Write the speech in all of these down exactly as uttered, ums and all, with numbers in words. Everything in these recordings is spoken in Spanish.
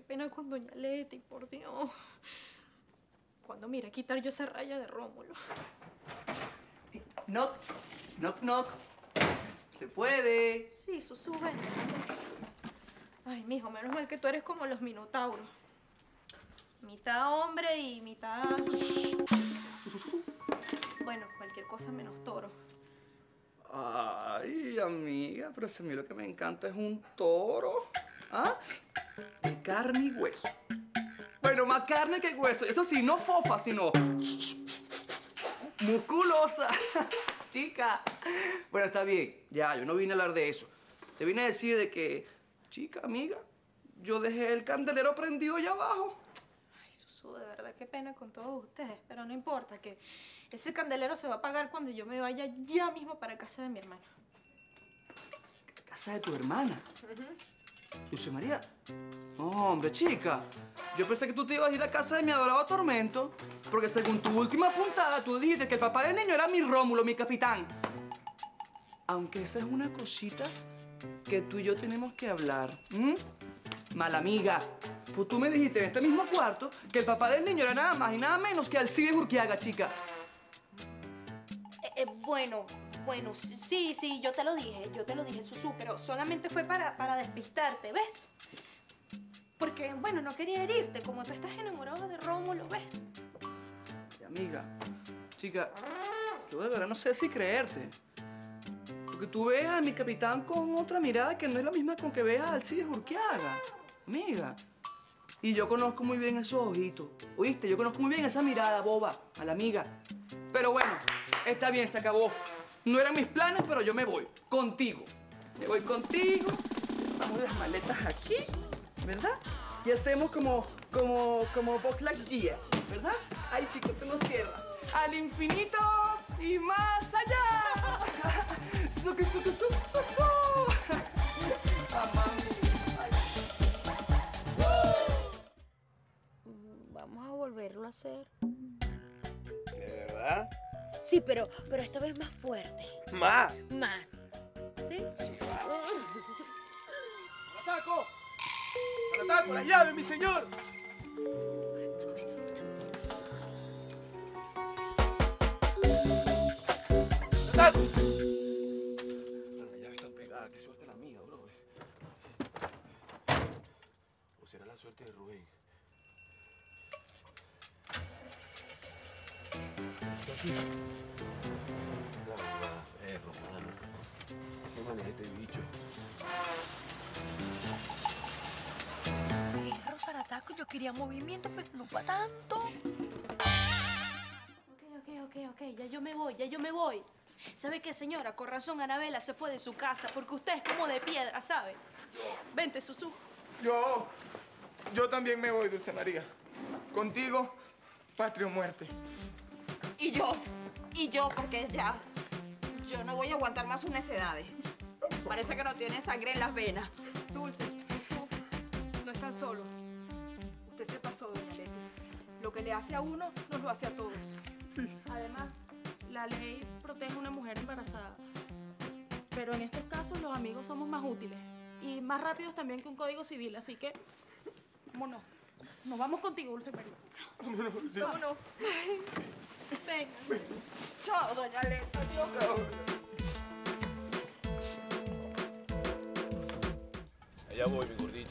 pena con doña Leti, por Dios. ¿Cuándo me iré a quitar yo esa raya de Rómulo? Knock, knock, knock. ¿Se puede? Sí, Susú, ven. Ay, mijo, menos mal que tú eres como los minotauros. Mitad hombre y mitad... Bueno, cualquier cosa menos toro. Ay, amiga, pero si a mí lo que me encanta es un toro. ¿Ah? De carne y hueso. Bueno, más carne que hueso. Eso sí, no fofa, sino... musculosa. Chica. Bueno, está bien. Ya, yo no vine a hablar de eso. Te vine a decir de que... Chica, amiga, yo dejé el candelero prendido allá abajo. Ay, Susú, de verdad, qué pena con todos ustedes. Pero no importa, que ese candelero se va a apagar cuando yo me vaya ya mismo para casa de mi hermana. ¿Casa de tu hermana? Uh-huh. Dulce María. No, hombre, chica. Yo pensé que tú te ibas a ir a casa de mi adorado Tormento, porque según tu última puntada, tú dijiste que el papá del niño era mi Rómulo, mi capitán. Aunque esa es una cosita que tú y yo tenemos que hablar. ¿Mm? Mala amiga. Pues tú me dijiste en este mismo cuarto que el papá del niño era nada más y nada menos que Alcides Urquiaga, chica. Eh, eh, bueno, bueno, sí, sí, yo te lo dije, yo te lo dije, Susú, pero solamente fue para, para despistarte, ¿ves? Porque, bueno, no quería herirte, como tú estás enamorado de Rómulo, ¿ves? Y amiga, chica, yo de verdad no sé si creerte. Porque tú ves a mi capitán con otra mirada que no es la misma con que ves a Alcides Urquiaga, amiga. Y yo conozco muy bien esos ojitos, ¿oíste? Yo conozco muy bien esa mirada boba a la amiga. Pero bueno, está bien, se acabó. No eran mis planes, pero yo me voy contigo. Me voy contigo. Vamos las maletas aquí, ¿verdad? Y hacemos como, como, como Buzz Lightyear, ¿verdad? Ay, chicos, tú no cierras. Al infinito y más allá. Suki, suki, suki, suki. Ah, mami. Vamos a volverlo a hacer. ¿De verdad? Sí, pero, pero esta vez más fuerte. ¡Más! Más. ¿Sí? Sí, va. ¡Al ataco! ¡Al ataco! ¡La llave, mi señor! ¡Al ataco! La llave está pegada. Qué suerte la mía, bro. ¿O será la suerte de Rubén? La verdad, perro, mano. ¿Qué maneja este bicho? Perro, Sarataco, yo quería movimiento, pero no para tanto. Ok, ok, ok, ok, ya yo me voy, ya yo me voy. ¿Sabe qué, señora? Con razón Anabela se fue de su casa, porque usted es como de piedra, ¿sabe? Vente, Susú. Yo, yo también me voy, Dulce María. Contigo, patria o muerte. Y yo, y yo, porque ya, yo no voy a aguantar más sus necedades. Parece que no tiene sangre en las venas. Dulce, eso no están solo. Usted se pasó, doña Leti. Lo que le hace a uno, nos lo hace a todos. Además, la ley protege a una mujer embarazada. Pero en estos casos los amigos somos más útiles y más rápidos también que un código civil, así que vámonos. Nos vamos contigo, Dulce María. Vámonos, Dulce. Vámonos. Venga. Chao, doña Leti. Adiós. Allá voy, mi gordita.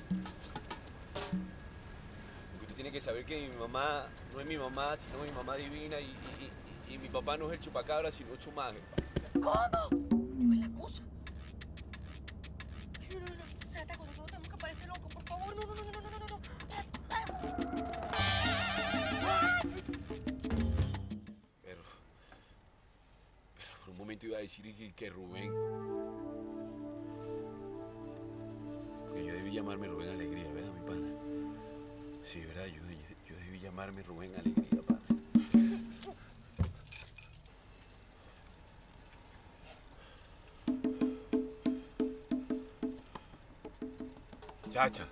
Porque usted tiene que saber que mi mamá no es mi mamá, sino mi mamá divina y, y, y, y mi papá no es el chupacabra, sino Chumaje. ¿Cómo? No es la cosa. Ay, no, no, no, no. Sarataco, nosotros tenemos que parecer locos, por favor. No, no, no, no, no, no, no, no. Para, para. Pero, pero por un momento iba a decir que, que Rubén. Porque yo debí llamarme Rubén Alegría, ¿verdad, mi pana? Sí, ¿verdad? Yo, yo debí llamarme Rubén Alegría, pana. Chacha.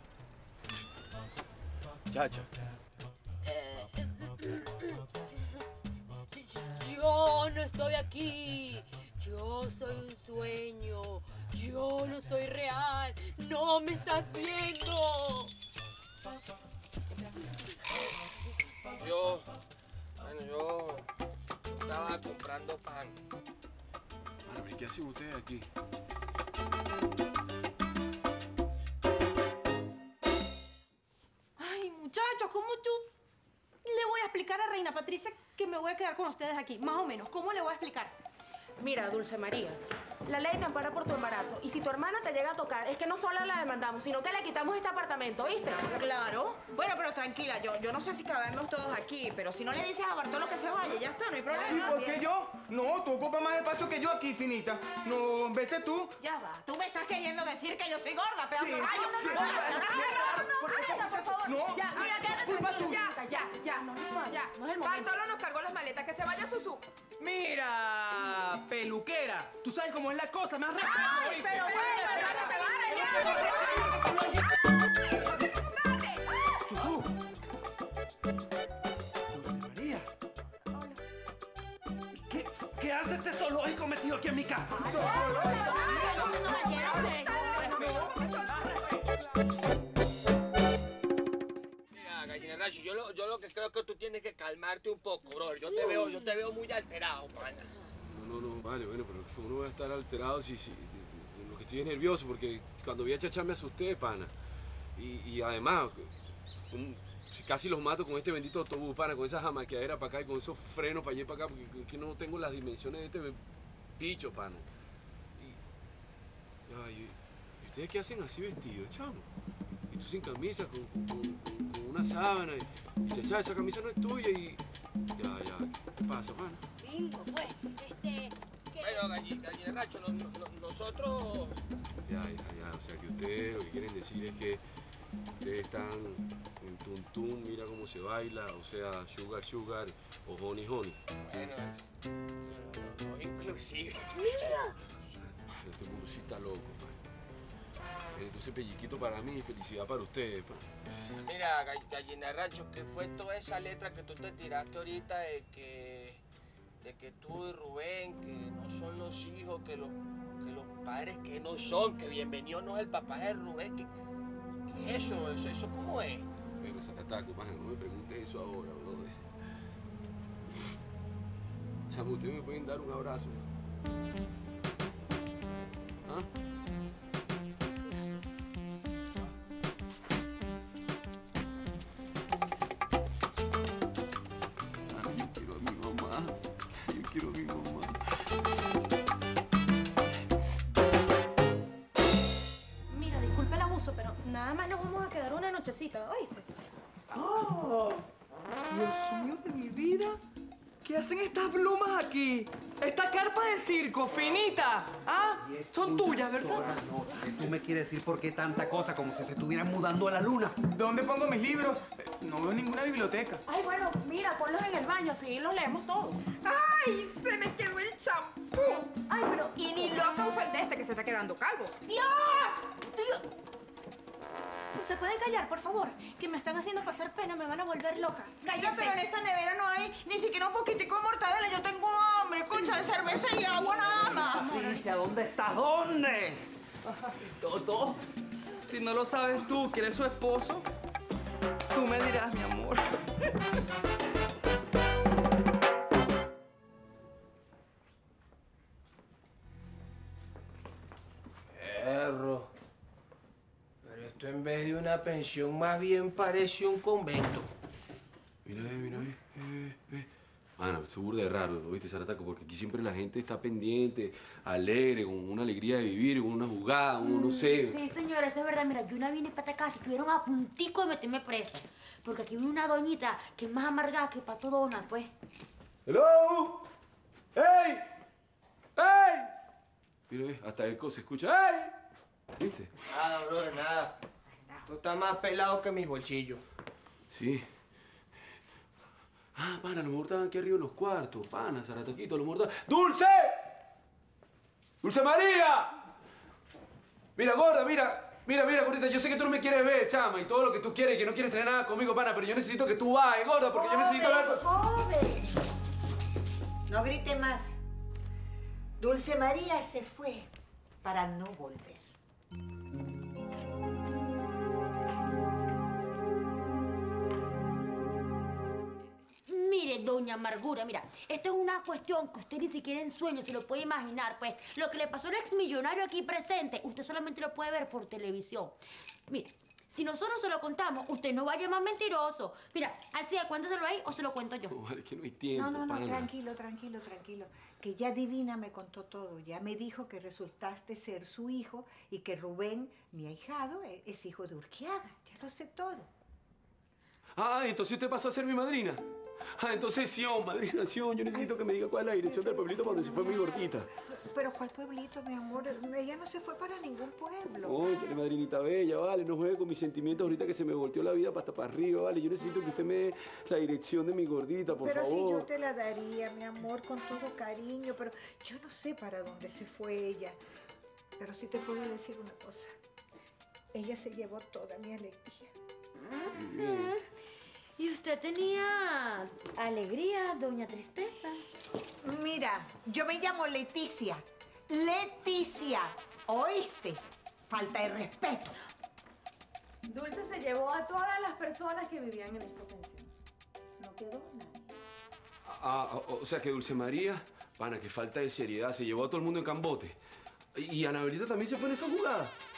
Chacha. Yo no estoy aquí. Yo soy un sueño. Yo no soy real. No me estás viendo. Yo, bueno, yo estaba comprando pan. Bueno, pero ¿qué hacen ustedes aquí? Ay, muchachos, ¿cómo tú le voy a explicar a Reina Patricia que me voy a quedar con ustedes aquí? Más o menos, ¿cómo le voy a explicar? Mira, Dulce María, la ley te ampara por tu embarazo. Y si tu hermana te llega a tocar, es que no solo la demandamos, sino que le quitamos este apartamento, ¿oíste? Claro. Bueno, pero tranquila, yo, yo no sé si cabemos todos aquí, pero si no le dices a Bartolo que se vaya, ya está, no hay ¿Y problema. por qué yo? No, tú ocupas más espacio que yo aquí, finita. No, vete tú. Ya va, tú me estás queriendo decir que yo soy gorda, pedazo de Sí, gallo. sí, No, sí, no, no, no, no, no, por favor. No, Ya, mira, quédate culpa tranquila. tuya. Ya, ya, ya. No, no, ya. no es el momento. Bartolo nos cargó las maletas, que se vaya Susú. Mira, peluquera. Tú sabes cómo es la cosa, me has respeto. Ay, pero bueno, hermano, se va Susú. Dulce María. ¿Qué, ¿Qué hace este zoológico metido aquí en mi casa? Mira, gallina Rancho, yo lo, yo lo que creo es que tú tienes que calmarte un poco, bro. Yo te veo, yo te veo muy alterado, pana. No, no, no, vale, bueno, pero ¿cómo no voy a estar alterado si, si, si- si- lo que estoy es nervioso? Porque cuando vi a Chachá me asusté, pana. Y, y además, un- si casi los mato con este bendito autobús, pana, con esa jamaqueadera para acá y con esos frenos para allá y para acá, porque es que no tengo las dimensiones de este bicho, pana. Y, ay, ¿y ustedes qué hacen así vestidos, chamo? Y tú sin camisa, con, con- con- con una sábana, y, y Chachá, esa camisa no es tuya y... Ya, ya, ¿qué pasa, pana? Bingo, pues, este, que... Bueno, gallina, gallina Rancho, no- no- no- nosotros... Ya, ya, ya. O sea que ustedes lo que quieren decir es que ustedes están en tum tum, mira cómo se baila, o sea, sugar sugar o honey honey. Bueno, no, no, inclusive. Este mundo sí está loco, pa. Entonces pelliquito para mí y felicidad para ustedes, pa. Mira, gall- gallina Rancho, ¿qué fue toda esa letra que tú te tiraste ahorita de que, de que tú y Rubén, que no son los hijos, que los, que los padres que no son, que bienvenido no es el papá de Rubén? ¿Qué, qué es eso? ¿Eso, eso cómo es? Pero Zacataco, pa, no me preguntes eso ahora, brother. Chamo, ustedes me pueden dar un abrazo. ¿Ah? Ah, yo quiero a mi mamá. Yo quiero a mi mamá. Mira, disculpe el abuso, pero nada más nos vamos a quedar una nochecita, ¿oíste? ¡Oh! Dios mío de mi vida. ¿Qué hacen estas plumas aquí? Esta carpa de circo, finita. ¿Ah? Son tuyas, ¿verdad? Que tú me quieres decir por qué tanta cosa, como si se estuvieran mudando a la luna. ¿Dónde pongo mis libros? Eh, No veo ninguna biblioteca. Ay, bueno, mira, ponlos en el baño, así los leemos todos. ¡Ay, se me quedó el champú! Ay, pero... Y ni loca usa el de este que se está quedando calvo. ¡Dios! ¡Dios! ¿Se pueden callar, por favor? Que me están haciendo pasar pena, me van a volver loca. Mira, ¡Cállense! pero en esta nevera no hay ni siquiera un poquitico de mortadela. Yo tengo hambre, concha de cerveza y agua nada más. Patricia, ¿dónde estás? ¿Dónde? Toto, si no lo sabes tú, que eres su esposo, tú me dirás, mi amor. Perro. Pero esto en vez de una pensión más bien parece un convento. Mira, ve, mira, ve, ve, ve. Mana, es burda de raro, ¿viste, Zarataco? Porque aquí siempre la gente está pendiente, alegre, con una alegría de vivir, con una jugada, uno no sé. Sí, señora, eso es verdad. Mira, yo una vine para esta casa y estuvieron a puntico de meterme presa. Porque aquí viene una doñita que es más amargada que Pato Donald, pues. ¡Hello! ¡Ey! ¡Ey! Mira, ve, hasta eco se escucha. ¡Ey! ¿Viste? Nada, bro, nada. Tú estás más pelado que mis bolsillos. Sí. Ah, pana, a lo mejor estaban aquí arriba en los cuartos. Pana, Zarataquito, a lo mejor estaban... ¡Dulce! ¡Dulce María! Mira, gorda, mira. Mira, mira, gordita, yo sé que tú no me quieres ver, chama, y todo lo que tú quieres y que no quieres tener nada conmigo, pana, pero yo necesito que tú vayas, gorda, porque yo necesito hablar con... ¡Joven! No grite más. Dulce María se fue para no volver. Mire, doña Amargura, mira, esto es una cuestión que usted ni siquiera en sueños se lo puede imaginar. Pues lo que le pasó al exmillonario aquí presente, usted solamente lo puede ver por televisión. Mire, si nosotros se lo contamos, usted no va a llamar mentiroso. Mira, Alcida, cuéntaselo ahí o se lo cuento yo. No, vale, que no hay tiempo, No, no, no, pana. tranquilo, tranquilo, tranquilo. Que ya Divina me contó todo. Ya me dijo que resultaste ser su hijo y que Rubén, mi ahijado, e- es hijo de Urquiaga. Ya lo sé todo. Ah, entonces usted pasó a ser mi madrina. Ah, entonces Sion, madrina Sion. Yo necesito que me diga cuál es la dirección del pueblito para donde se fue mi gordita. Pero ¿cuál pueblito, mi amor? Ella no se fue para ningún pueblo. Oye, madrinita bella, vale, no juegue con mis sentimientos ahorita que se me volteó la vida hasta para arriba, vale. Yo necesito que usted me dé la dirección de mi gordita, por pero favor. sí, yo te la daría, mi amor, con todo cariño. Pero yo no sé para dónde se fue ella. Pero sí te puedo decir una cosa. Ella se llevó toda mi alegría. Muy bien. ¿Y usted tenía alegría, doña Tristeza? Mira, yo me llamo Leticia. Leticia. ¿Oíste? Falta de respeto. Dulce se llevó a todas las personas que vivían en esta pensión. No quedó nadie. Ah, o sea que Dulce María, pana, que falta de seriedad, se llevó a todo el mundo en cambote. Y Anabelita también se fue en esa jugada.